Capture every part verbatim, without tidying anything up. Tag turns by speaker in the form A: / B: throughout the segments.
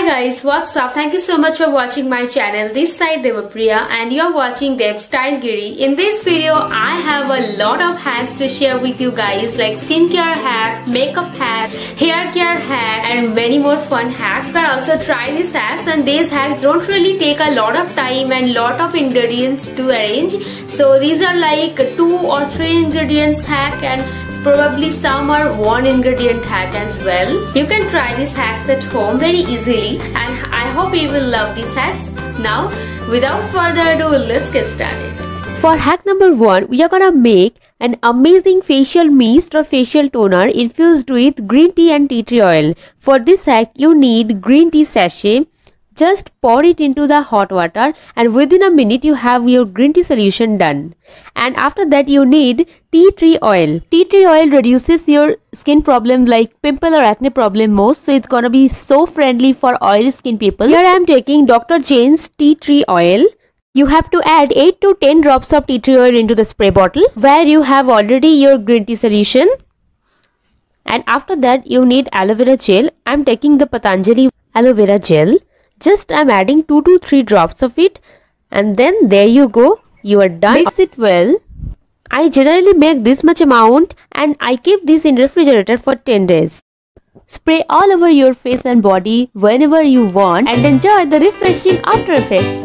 A: Hi guys, what's up? Thank you so much for watching my channel. This side Devapriya and you're watching Dev Style Giri. In this video, I have a lot of hacks to share with you guys like skincare hack, makeup hack, hair care hack and many more fun hacks. But also try these hacks, and these hacks don't really take a lot of time and lot of ingredients to arrange. So these are like two or three ingredients hack and probably some are one ingredient hack as well. You can try these hacks at home very easily and I hope you will love these hacks. Now without further ado, let's get started.
B: For hack number one, we are gonna make an amazing facial mist or facial toner infused with green tea and tea tree oil. For this hack, you need green tea sachet. Just pour it into the hot water and within a minute you have your green tea solution done. And after that you need tea tree oil. Tea tree oil reduces your skin problem like pimple or acne problem most. So it's gonna be so friendly for oily skin people. Here I am taking Doctor Jane+'s tea tree oil. You have to add eight to ten drops of tea tree oil into the spray bottle where you have already your green tea solution. And after that you need aloe vera gel. I am taking the Patanjali aloe vera gel. Just I'm adding two to three drops of it and then there you go, you are done. Mix it well. I generally make this much amount and I keep this in refrigerator for ten days. Spray all over your face and body whenever you want and enjoy the refreshing after effects.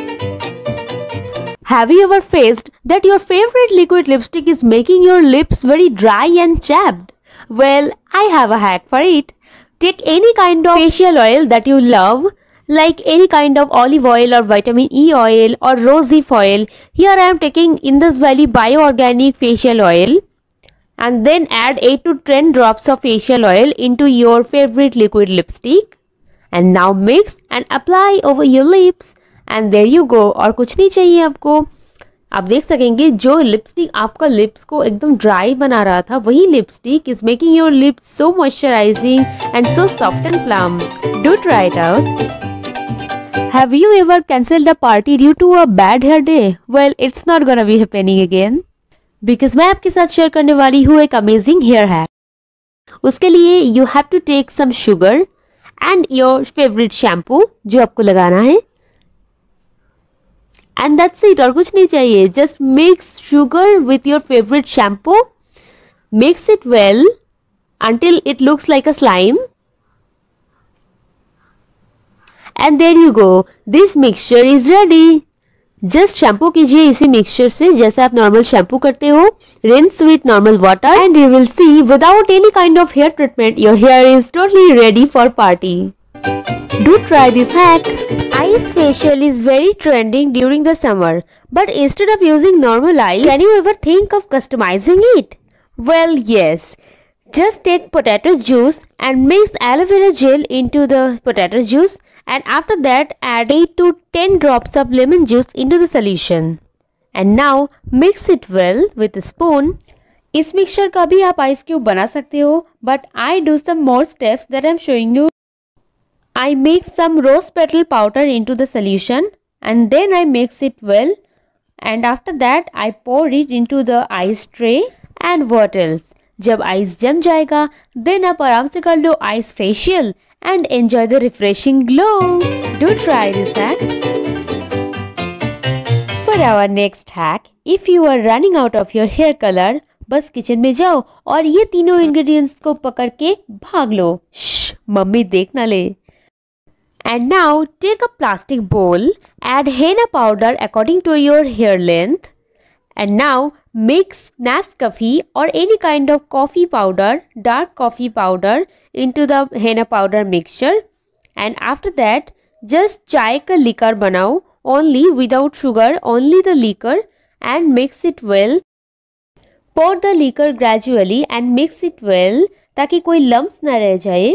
B: Have you ever faced that your favorite liquid lipstick is making your lips very dry and chapped? Well, I have a hack for it. Take any kind of facial oil that you love, like any kind of olive oil or vitamin E oil or rosehip oil. Here I am taking Indus Valley Bio-Organic facial oil and then add eight to ten drops of facial oil into your favorite liquid lipstick and now mix and apply over your lips and there you go. और कुछ नहीं चाहिए आपको. आप देख सकेंगे जो lipstick आपका लिप्स को एकदम ड्राई बना रहा था वही lipstick is making your lips so moisturizing and so soft and plump. Do try it out. Have you ever cancelled a party due to a bad hair day? Well, it's not gonna be happening again. Because मैं आपके साथ share करने वाली हूँ एक amazing hair hack. उसके लिए you have to take some sugar and your favorite shampoo जो आपको लगाना है. And that's it. और कुछ नहीं चाहिए. Just mix sugar with your favorite shampoo. Mix it well until it looks like a slime. And there you go. This mixture is ready. Just shampoo कीजिए इसी mixture से जैसा आप normal shampoo करते हो. Rinse with normal water and you will see without any kind of hair treatment your hair is totally ready for party. Do try this hack. Ice facial is very trending during the summer. But instead of using normal ice, can you ever think of customizing it? Well, yes. Just take potato juice and mix aloe vera gel into the potato juice. And after that add eight to ten drops of lemon juice into the solution. And now mix it well with a spoon. इस mixture का भी आप ice cube बना सकते हो, but I do some more steps that I'm showing you. I mix some rose petal powder into the solution and then I mix it well. And after that I pour it into the ice tray. And what else? जब ice जम जाएगा, then आप आराम से कर लो ice facial and enjoy the refreshing glow. Do try this hack. For our next hack, if you are running out of your hair color, बस kitchen में जाओ और ये तीनों ingredients को पकड़ के भाग लो. Shh, मम्मी देख ना ले. And now take a plastic bowl, add henna powder according to your hair length. And now mix Nescafe or any kind of coffee powder, dark coffee powder into the henna powder mixture. And after that just chai ka liquor banao only without sugar, only the liquor and mix it well. Pour the liquor gradually and mix it well ताकि कोई lumps ना रह जाए.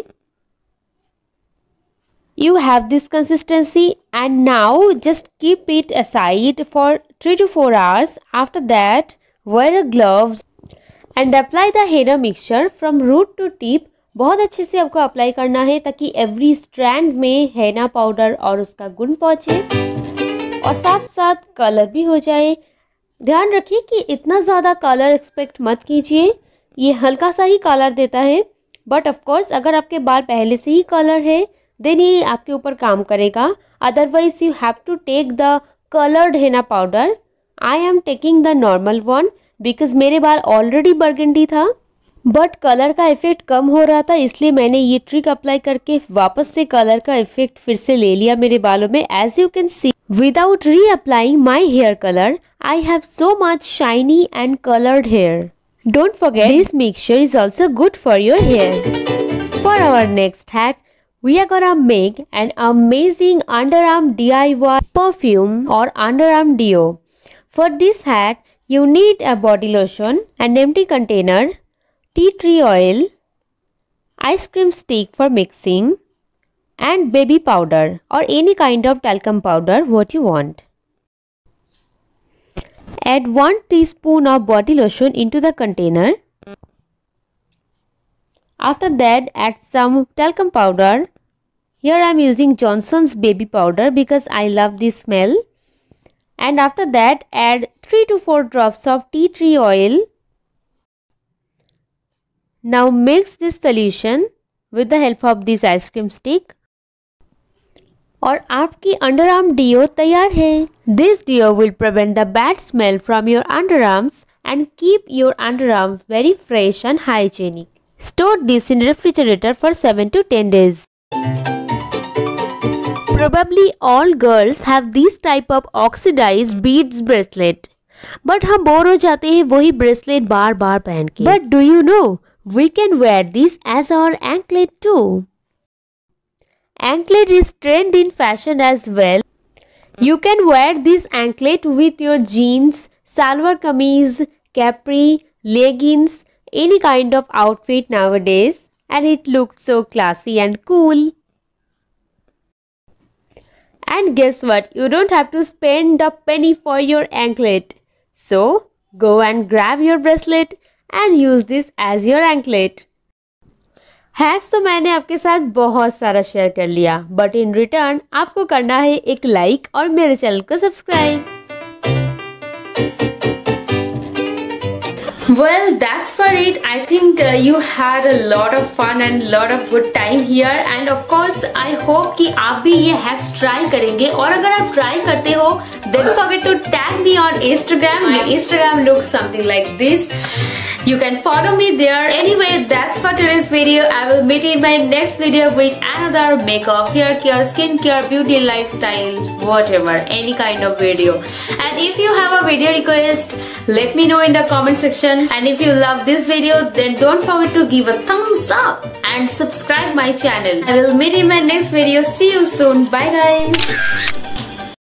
B: You have this consistency and now just keep it aside for three to four hours. After that wear a gloves and apply the henna mixture from root to tip. बहुत अच्छे से आपको apply करना है ताकि एवरी स्ट्रैंड में henna powder और उसका गुण पहुँचे और साथ साथ कलर भी हो जाए. ध्यान रखिए कि इतना ज़्यादा कलर एक्सपेक्ट मत कीजिए. ये हल्का सा ही कलर देता है बट ऑफ कोर्स अगर आपके बाल पहले से ही कलर है देन ये आपके ऊपर काम करेगा. Otherwise you have to take the coloured henna powder. I am taking the normal one because मेरे बाल ऑलरेडी बर्गेंडी था, बट कलर का इफेक्ट कम हो रहा था, इसलिए मैंने ये ट्रिक अप्लाई करके वापस से कलर का इफेक्ट फिर से ले लिया मेरे बालों में. As you can see, without reapplying my hair colour, I have so much shiny and colored hair. Don't forget, this mixture is also good for your hair. For our next hack, we are gonna make an amazing underarm D I Y perfume or underarm deo. For this hack, you need a body lotion, an empty container, tea tree oil, ice cream stick for mixing, and baby powder or any kind of talcum powder what you want. Add one teaspoon of body lotion into the container. After that, add some talcum powder. Here I am using Johnson's baby powder because I love the smell. And after that, add three to four drops of tea tree oil. Now mix this solution with the help of this ice cream stick. और आपकी underarm deo तैयार है. This deo will prevent the bad smell from your underarms and keep your underarms very fresh and hygienic. Store this in refrigerator for seven to ten days. Probably all girls have this type of oxidized beads bracelet. But हम bore हो जाते हैं वही bracelet बार बार पहन के. But do you know we can wear this as our anklet too. Anklet is trend in fashion as well. You can wear this anklet with your jeans, salwar kameez, capri, leggings, any kind of outfit nowadays, and it looks so classy and cool. And guess what? You don't have to spend a penny for your anklet. So go and grab your bracelet and use this as your anklet. Hacks तो मैंने आपके साथ बहुत सारा share कर लिया, but in return आपको करना है एक लाइक और मेरे चैनल को subscribe.
A: Well, that's for it. I think uh, you had a lot of fun and lot of good time here. And of course, I hope कि आप भी ये hacks try करेंगे. और अगर आप try करते हो, don't forget to tag me on Instagram. My Instagram looks something like this. You can follow me there. Anyway, that's for today's video. I will meet you in my next video with another makeup, hair care, skin care, beauty, lifestyle, whatever, any kind of video. And if you have a video request, let me know in the comment section. And if you love this video, then don't forget to give a thumbs up and subscribe my channel. I will meet you in my next video. See you soon. Bye guys.